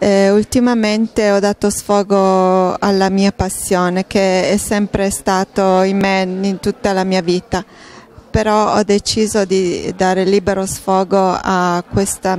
Ultimamente ho dato sfogo alla mia passione che è sempre stato in me in tutta la mia vita, però ho deciso di dare libero sfogo a questa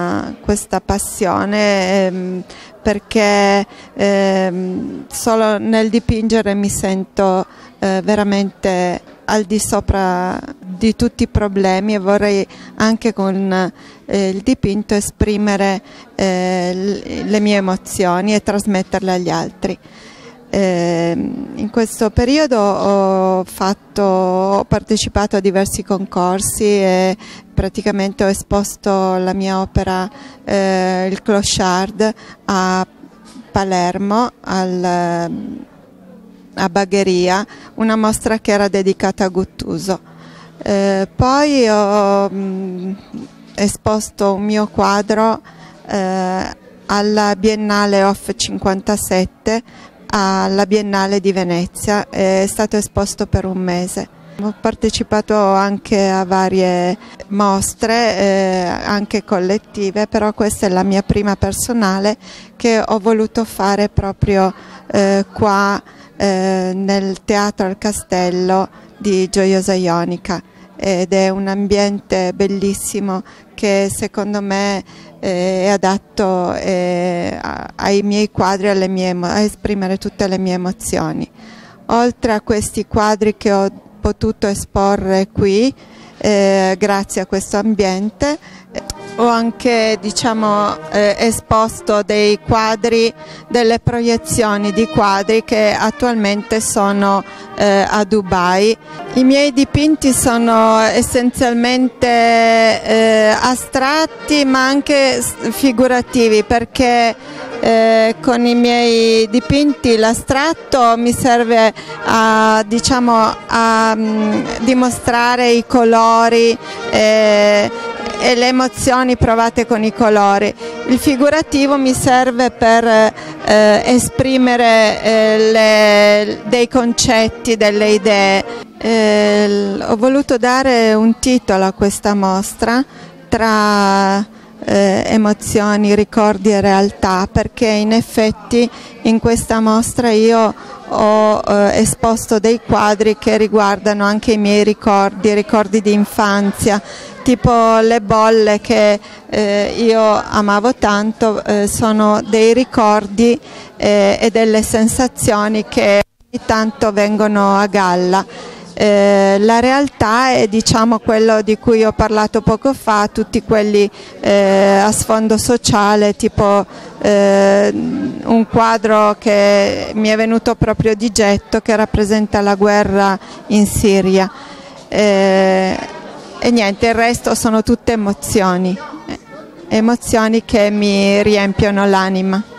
passione perché solo nel dipingere mi sento veramente al di sopra di tutti i problemi e vorrei anche con il dipinto esprimere le mie emozioni e trasmetterle agli altri. In questo periodo ho partecipato a diversi concorsi e praticamente ho esposto la mia opera il Clochard a Palermo, a Bagheria, una mostra che era dedicata a Guttuso. Poi ho esposto un mio quadro alla Biennale Off 57 alla Biennale di Venezia, è stato esposto per un mese. Ho partecipato anche a varie mostre, anche collettive, però questa è la mia prima personale che ho voluto fare proprio qua nel Teatro al Castello di Gioiosa Ionica, ed è un ambiente bellissimo che secondo me è adatto ai miei quadri, a esprimere tutte le mie emozioni. Oltre a questi quadri che ho potuto esporre qui, grazie a questo ambiente, ho anche esposto dei quadri, delle proiezioni di quadri che attualmente sono a Dubai. I miei dipinti sono essenzialmente astratti ma anche figurativi, perché con i miei dipinti l'astratto mi serve a dimostrare i colori e le emozioni provate con i colori. Il figurativo mi serve per esprimere dei concetti, delle idee. Ho voluto dare un titolo a questa mostra, tra emozioni, ricordi e realtà, perché in effetti in questa mostra io ho esposto dei quadri che riguardano anche i miei ricordi di infanzia, tipo le bolle che io amavo tanto. Sono dei ricordi e delle sensazioni che ogni tanto vengono a galla. La realtà è quello di cui ho parlato poco fa, tutti quelli a sfondo sociale, tipo un quadro che mi è venuto proprio di getto, che rappresenta la guerra in Siria. E niente, il resto sono tutte emozioni che mi riempiono l'anima.